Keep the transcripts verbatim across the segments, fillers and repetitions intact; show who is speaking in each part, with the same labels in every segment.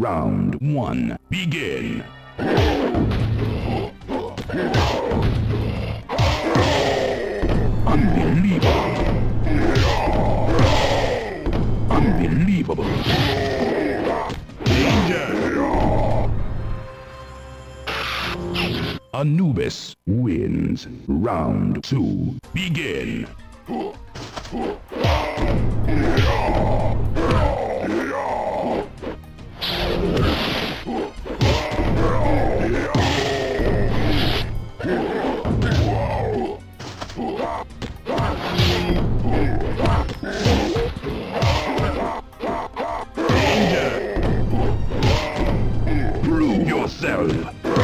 Speaker 1: Round one. Begin. Unbelievable. Unbelievable. Danger. Anubis wins. Round two. Begin. Prove yourself.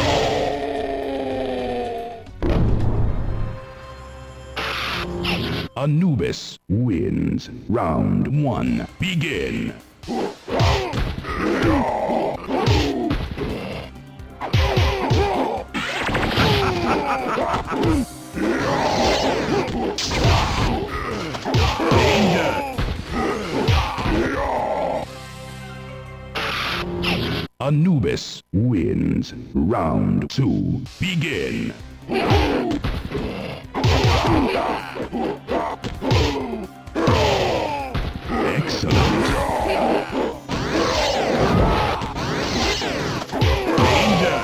Speaker 1: Anubis wins. Round one. Begin. Danger. Anubis wins. Round two. Begin. Excellent. Danger.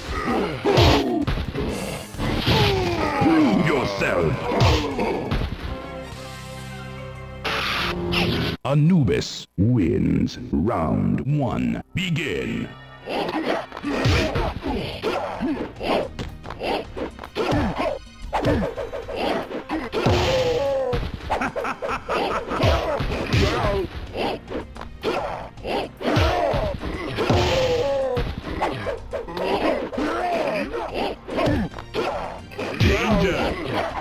Speaker 1: Prove yourself. Anubis wins. Round one. Begin. Danger.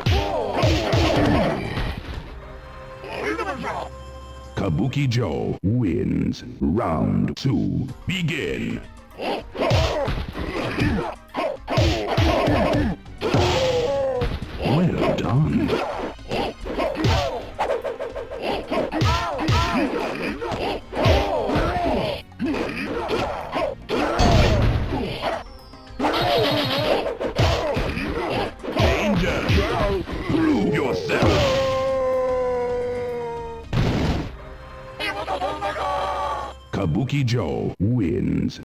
Speaker 1: Kabuki Joe wins. Round two. Begin. Well done. Danger. Prove yourself. Kabuki Joe wins.